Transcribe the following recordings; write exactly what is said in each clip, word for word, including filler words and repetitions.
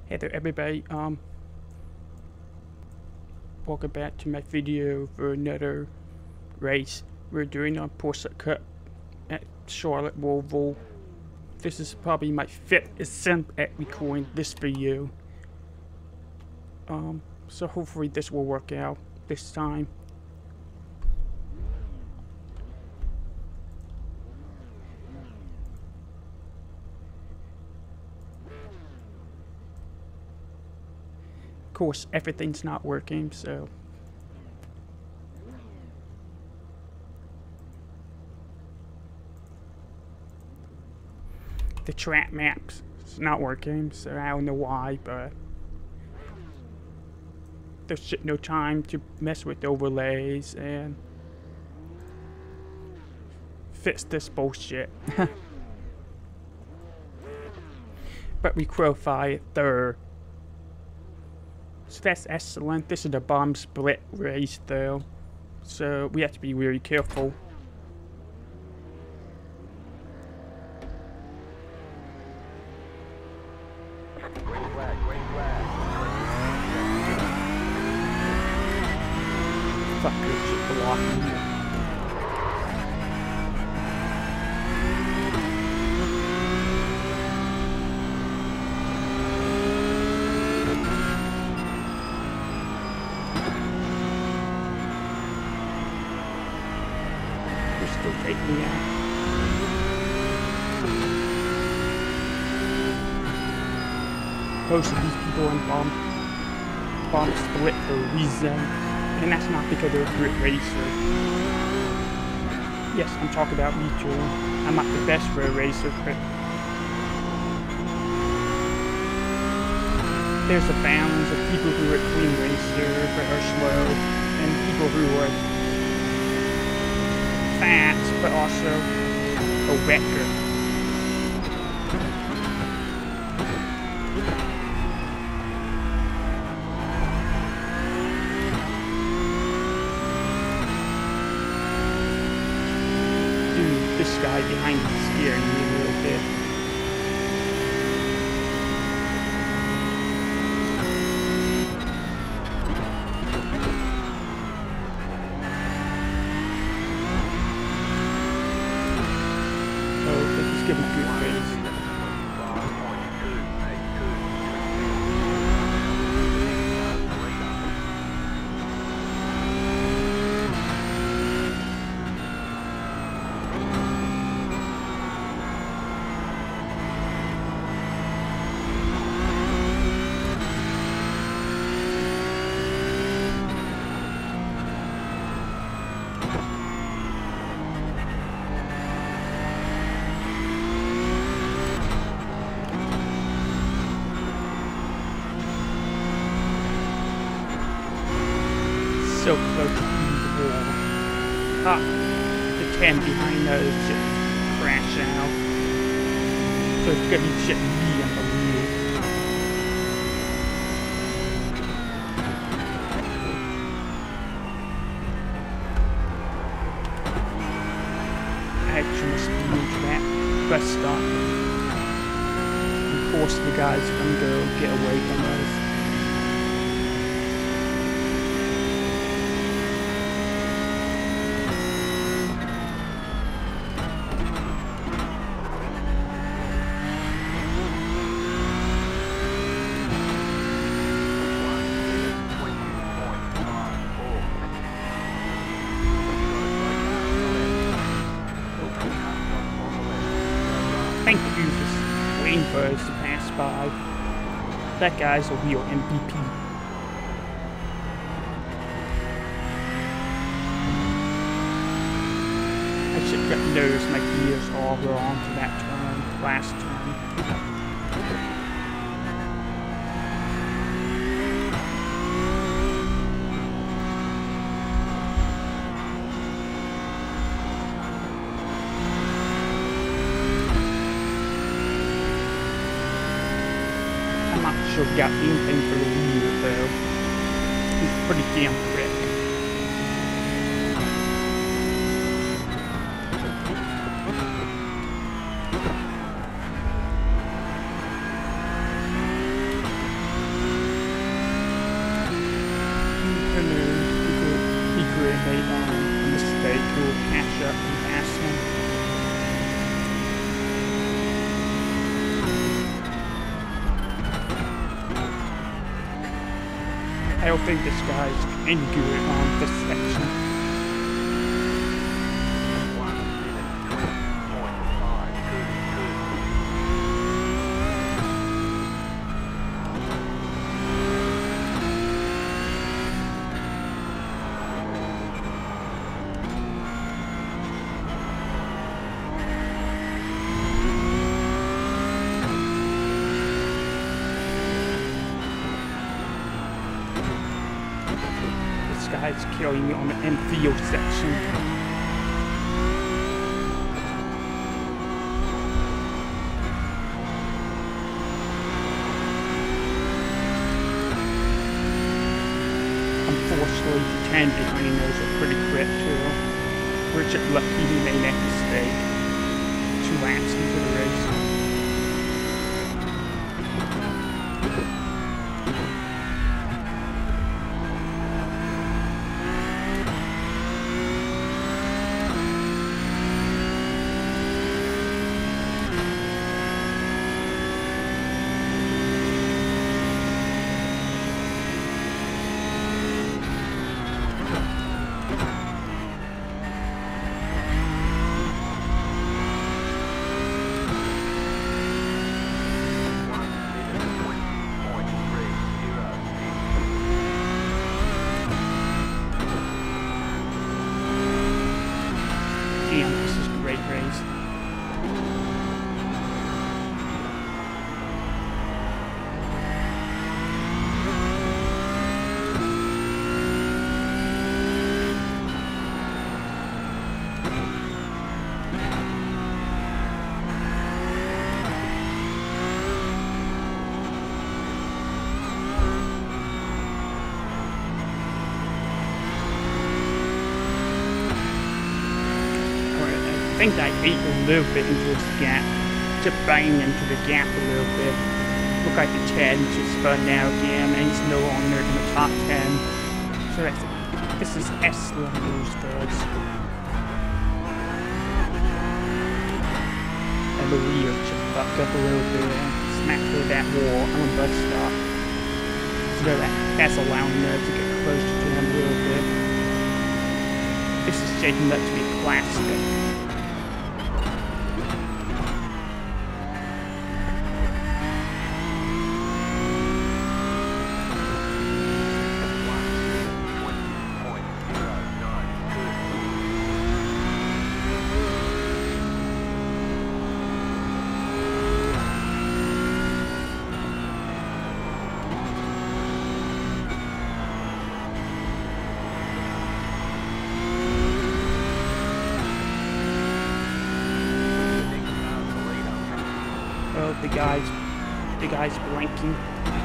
Hey there everybody, um, welcome back to my video for another race. We're doing a Porsche Cup at Charlotte Roval. This is probably my fifth attempt at recording this video. Um, so hopefully this will work out this time. Of course, everything's not working, so the track maps is not working, so I don't know why, but there's just no time to mess with overlays and fix this bullshit. But we qualified third. So that's excellent. This is a bomb split race though, so we have to be really careful. Green flag, green flag. Fuckers just blocking. Still take me out. Most of these people in bomb bomb split for a reason, and that's not because they're a great racer. Yes, I'm talking about me too. I'm not the best for a racer, but there's a balance of people who are clean racers but are slow, and people who are fast, but also a wrecker. Dude, this guy behind me is scaring me a little bit. Give him a good face. So close to the wall. Ah, the ten behind us just crashed out. So it's gonna be shit me on the wheel. I actually speed into that bus stop. Of course the guys are gonna go get away from us. Thank you for waiting for us to pass by. That guy's a real M V P. I should have noticed my gears all wrong for that turn, last turn. Sure got anything for the wheel though. He's pretty damn quick. I don't think this guy's any good on this section. One minute twenty point five. Good, good. This guy's killing me on the infield section. Unfortunately, the ten behind those are pretty quick too. We're just lucky he made that mistake. Two laps into the race. Damn, this is a great race. I think I ate a little bit into this gap, just bang into the gap a little bit. Look like the ten just spun out again, and he's no longer in the top ten. So that's, this is excellent news for us. And the wheel just fucked up a little bit and smacked through that wall on a bus stop. So that, that's allowing us to get closer to him a little bit. This is shaping up to be classic. Oh, the guy's, the guy's blinking.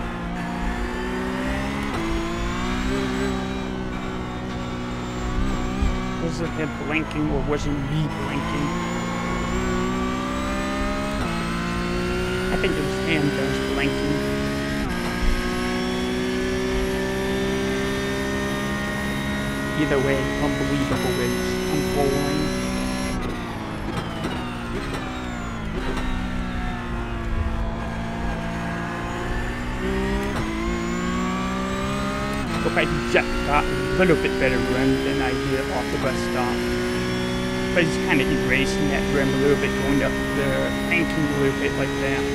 Was it him blinking or was it me blinking? I think it was him that was blinking. Either way, unbelievable race unfolding. Look like he just got a little bit better run than I did off the bus stop. But he's kind of erasing that rim a little bit, going up the banking a little bit like that.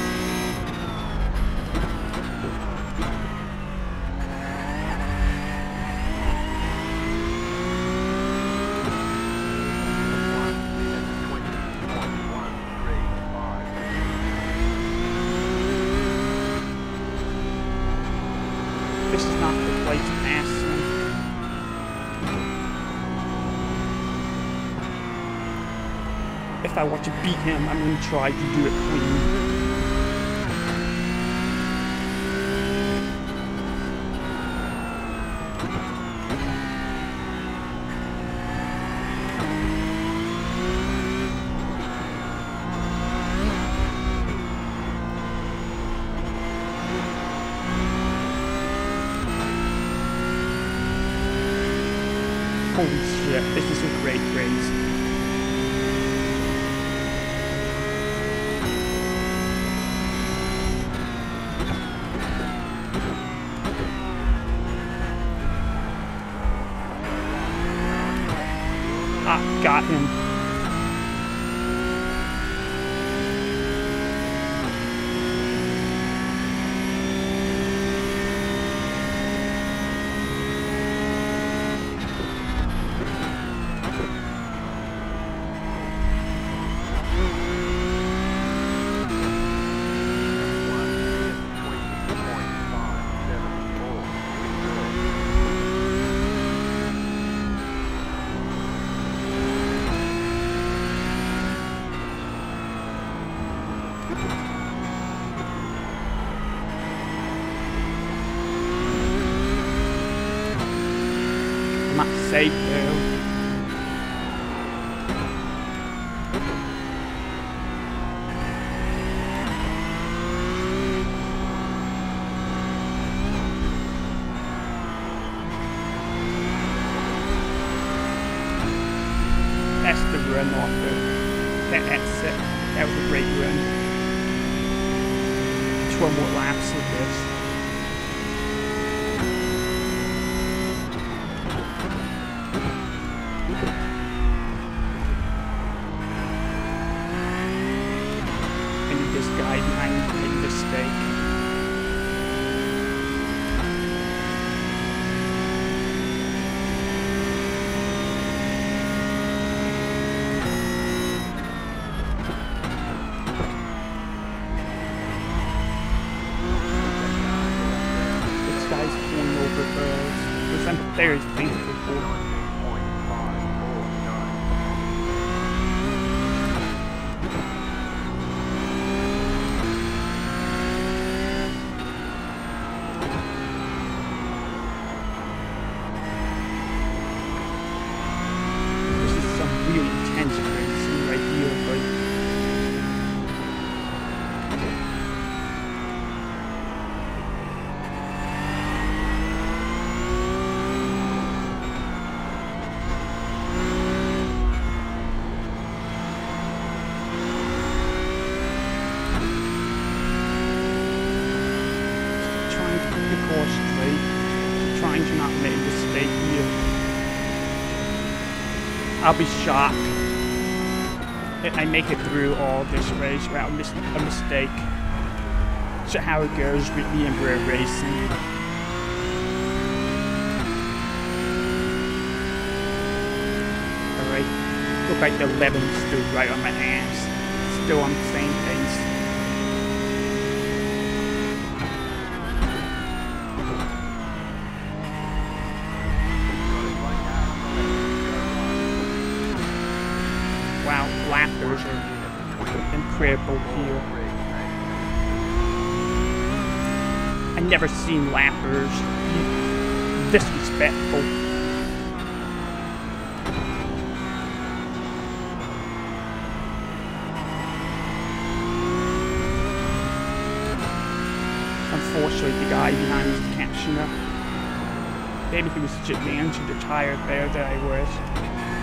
This is not the place to pass them. If I want to beat him, I'm going to try to do it clean. Holy shit, this is a great race. safe though. That's the run off the, that exit. That was a great run. twelve more laps of this. And this guy behind me made a mistake. Which I'm very thankful for. This is some really intense racing right here, but straight, trying to not make a mistake here. I'll be shocked if I make it through all this race without mis a mistake. So how it goes with me and iRacing. Alright, look like the eleven stood right on my ass. Still on the same pace. Wow, lappers are incredible here. I never seen lappers disrespectful. Unfortunately, the guy behind me is catching up. Maybe he was just being too tired there that I was.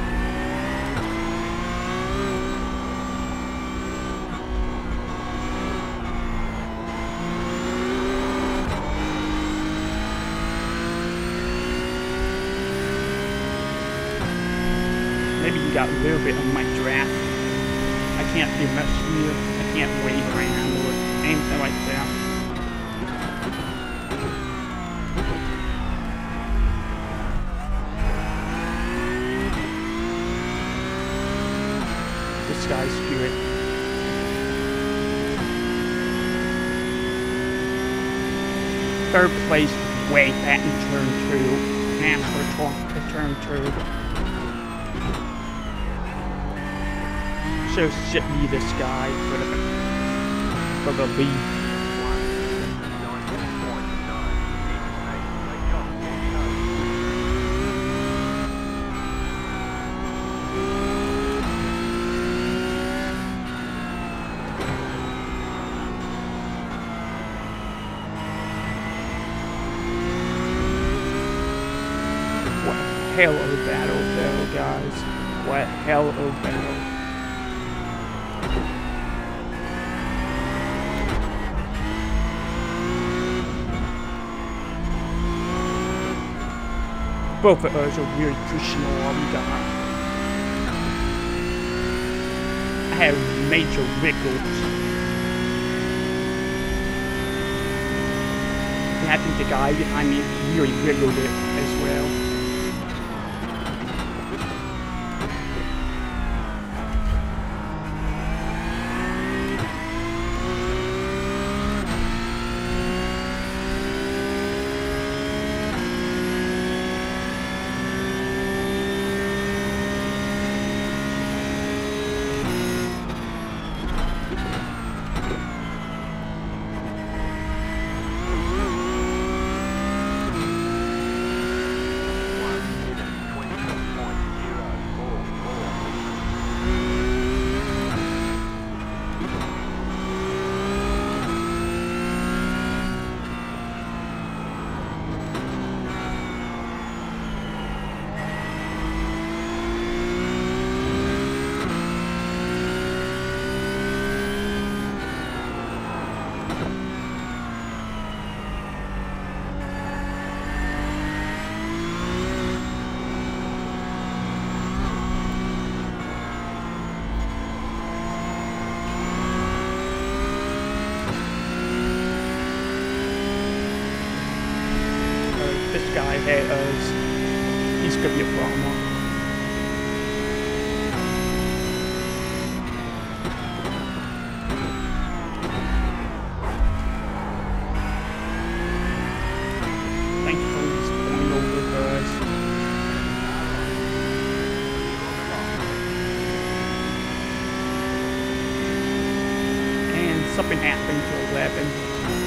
Maybe you got a little bit on my draft. I can't do much here. I can't wait around or anything like that. This guy's good. Third place way back in turn two. After turn two. So ship me this guy for the for the lead. What hell of a battle though, guys. What hell of a battle. Both of us are really pushing all we got. I have major wiggles. And I think the guy behind me really wiggled it as well. ahead of us. He's gonna be a problem. Thankfully, he's going over us. And something happened to eleven.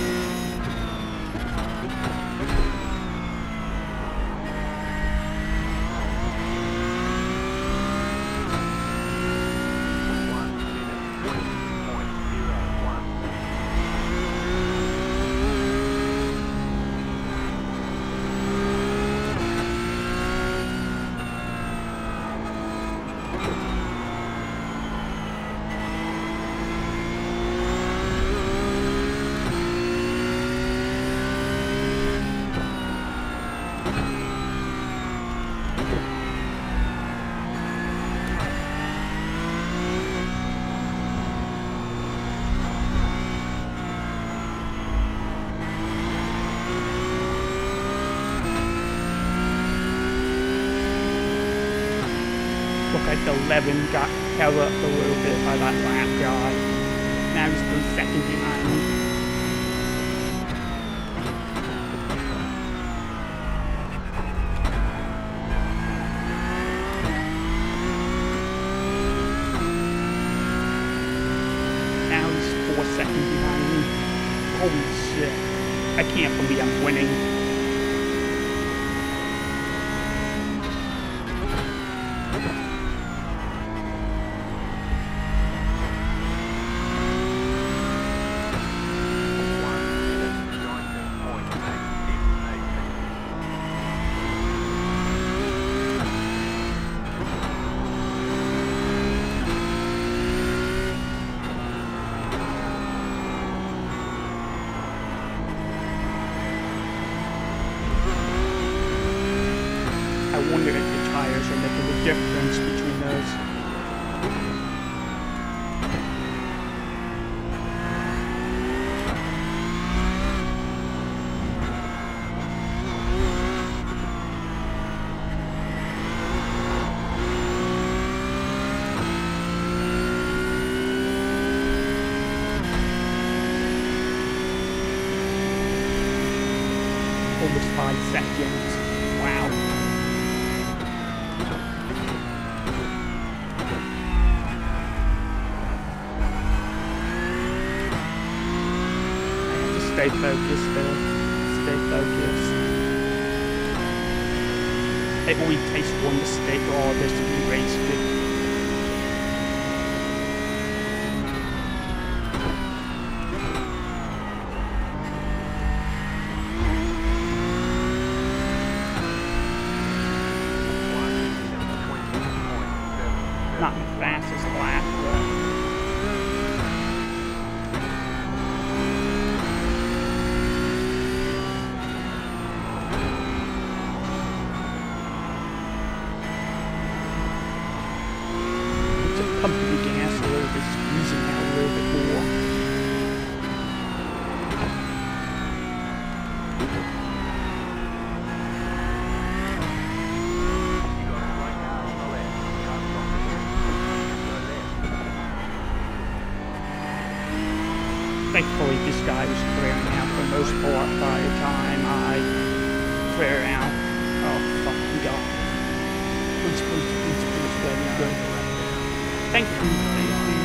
Look like the eleven got held up a little bit by that lap guy. Now he's still second behind me. Now he's four seconds behind me. Holy shit. I can't believe I'm winning. I wonder if the tires are making a difference between those. Almost five seconds. Wow. Stay focused, Bill. Stay focused. It only takes one mistake for all this to be wasted. Not the fastest lap, but pumping the gas a little bit, squeezing out a little bit more. Thankfully, this guy was clearing out for the most part by the time I clear out. Oh, fuck, we got it. Please, please, please, please, let me go. Thank you, thank you.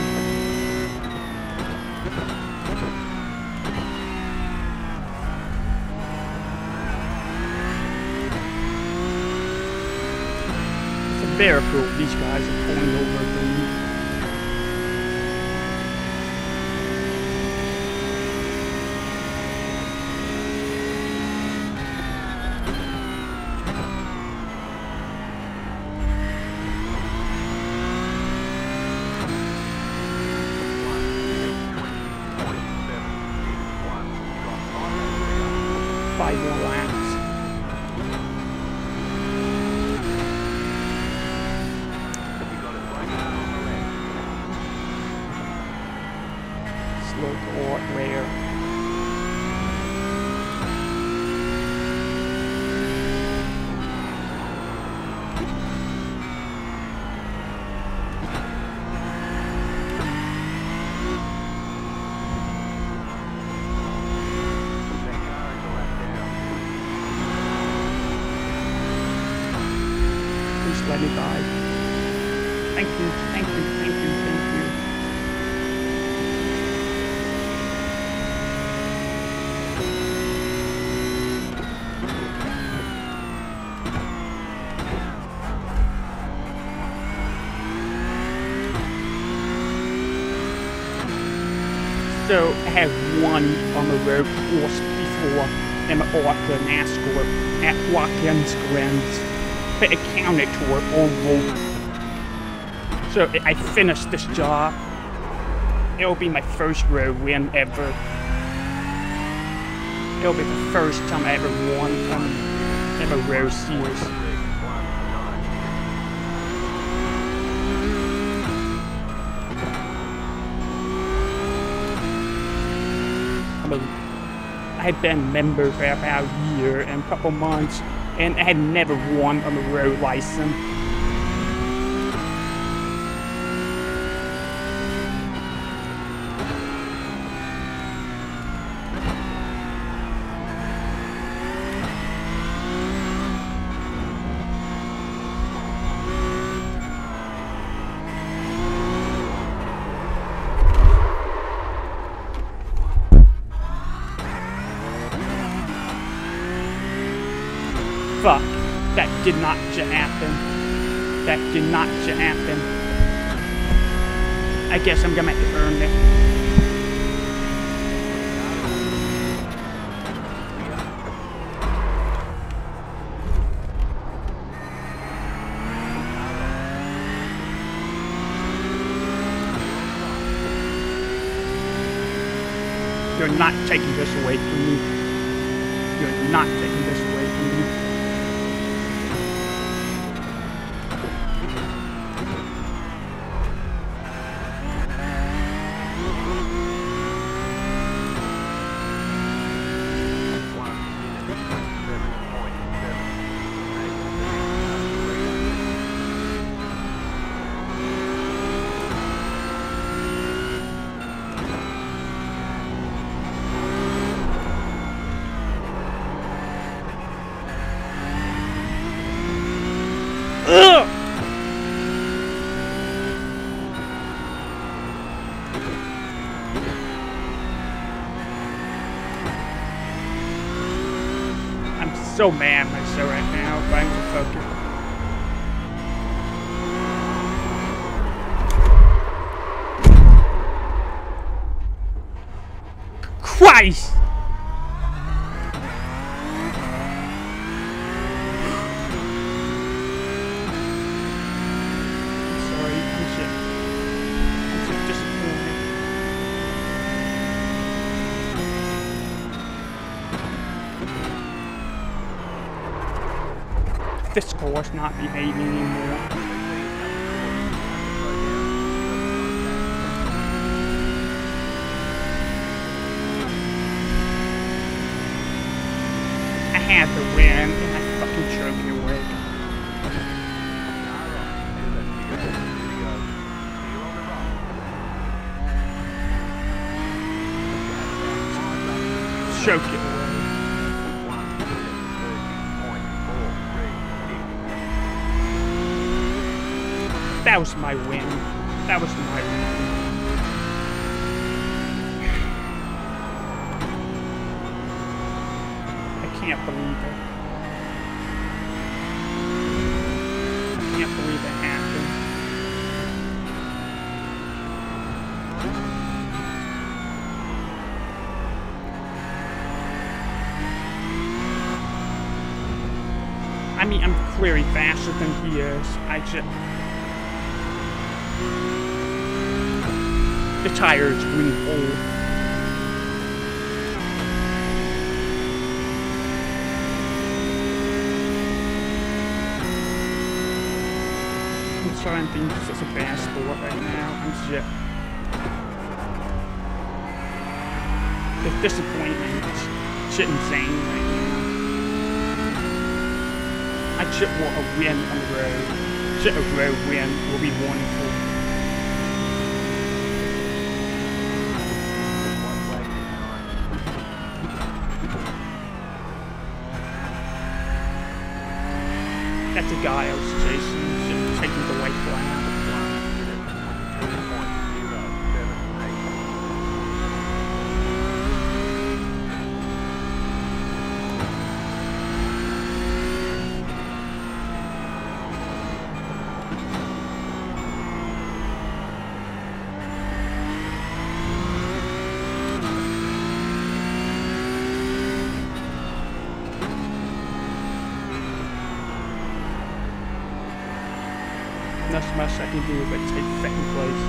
It's a miracle these guys are pulling over me. Five more laps. Slow court rare. let me by. Thank you, thank you, thank you, thank you. So I have won on the road course before in the Orca NASCAR at Watkins Glen, but it counted toward oval. So I finished this job. It'll be my first road win ever. It'll be the first time I ever won um, in a road series. I had been a member for about a year and a couple months, and I had never won on the road license. Fuck, that did not happen. That did not happen. I guess I'm gonna have to earn it. You're not taking this away from me. You're not taking this away from me. Ugh! I'm so mad at myself right now, trying to focus. Christ! This car's not behaving anymore. I had to win, and I fucking drove me away. Choke it. That was my win. That was my win. I can't believe it. I can't believe it happened. I mean, I'm clearly faster than he is. I just... The tire is really old. I'm sorry I'm being such a bad sport right now. I'm shit. The disappointment is shit insane right now. I just want a win on the road. Just a road win will be wonderful. That's a guy I was chasing. into the white flag. twenty-two point zero seven eight. Nothing much I can do but take second place.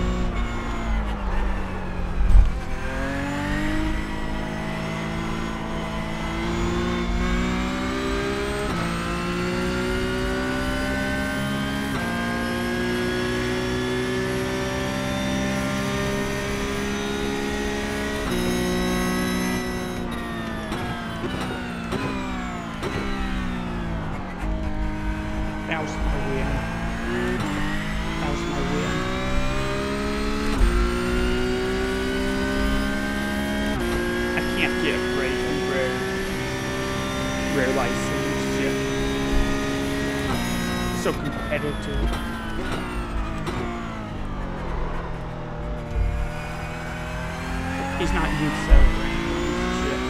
That was my win. That was my win. I can't get a break on rare, rare license yet. So competitive. He's not even celebrating shit.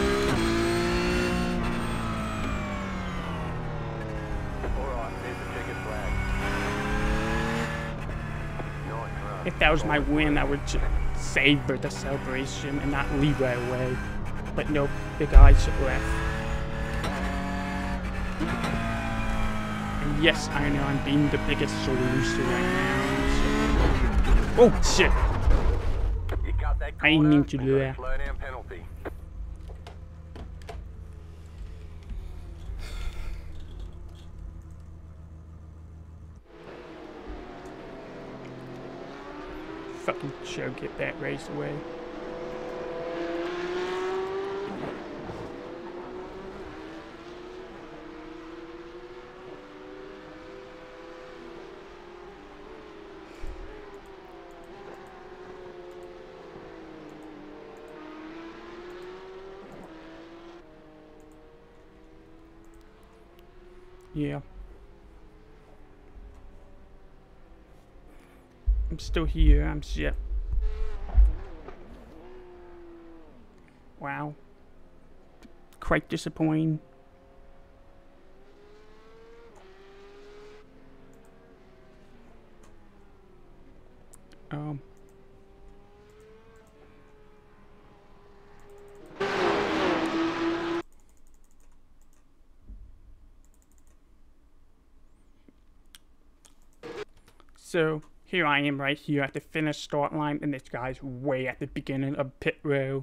Alright, there's the checkered flag. Nice run. If that was my win, I would just savor the celebration and not leave right away. But nope, the guys left. And yes, I know I'm being the biggest loser right now. So. Oh shit! You cut that I didn't corner mean to and do got a that. slow down penalty. Fucking show, get that race away. Yeah. I'm still here, I'm shit. Wow. Quite disappointing. Um. So, here I am right here at the finish start line, and this guy's way at the beginning of pit row.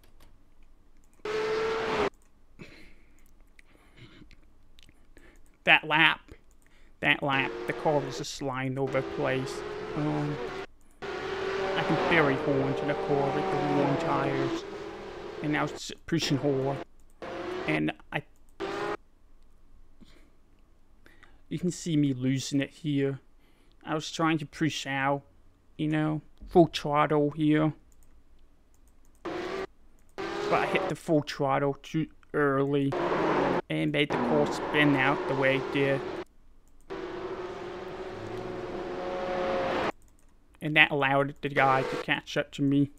That lap, that lap, the car was just sliding over the place. Um, I can barely hold onto the car with the warm tires, and I was pushing hard. And I, you can see me losing it here. I was trying to push out, you know, full throttle here. But I hit the full throttle too early and made the car spin out the way it did. And that allowed the guy to catch up to me.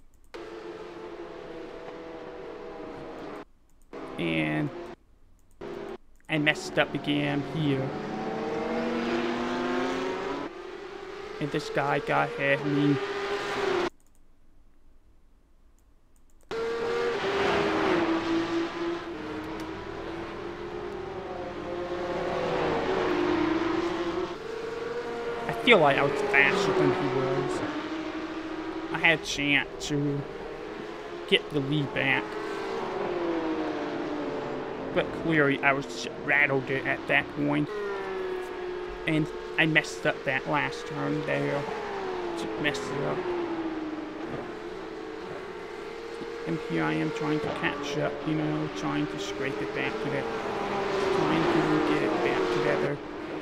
And I messed up again here. And this guy got ahead of me. I feel like I was faster than he was. I had a chance to get the lead back. But clearly I was rattled it at that point. And I messed up that last turn there. Just messed it up. And here I am trying to catch up, you know, trying to scrape it back to it. Trying to get it back together.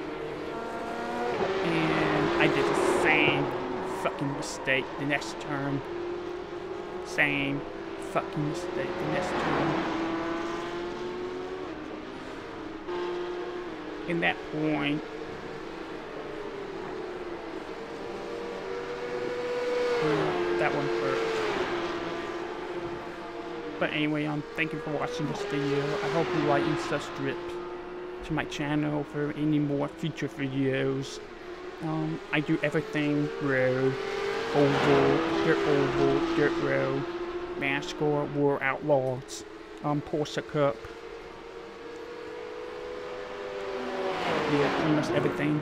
And I did the same fucking mistake the next turn. Same fucking mistake the next turn. In that point, that one hurt. But anyway, um, thank you for watching this video. I hope you like and subscribe to my channel for any more future videos. Um, I do everything road, oval, dirt oval, dirt road, NASCAR, War Outlaws, um, Porsche Cup. Yeah, pretty much everything.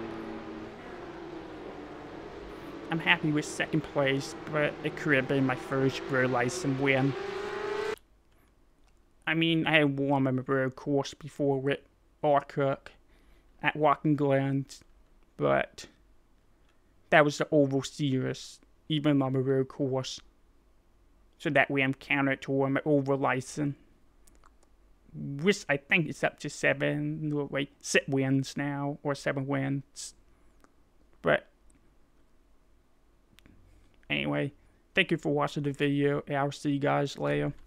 I'm happy with second place, but it could have been my first road license win. I mean, I had won on a road course before with Arcook at Walking Glens, but that was the oval series, even on a road course. So that way I'm counted toward my oval license, which I think is up to seven, no, wait, six wins now, or seven wins. But anyway, thank you for watching the video, and I'll see you guys later.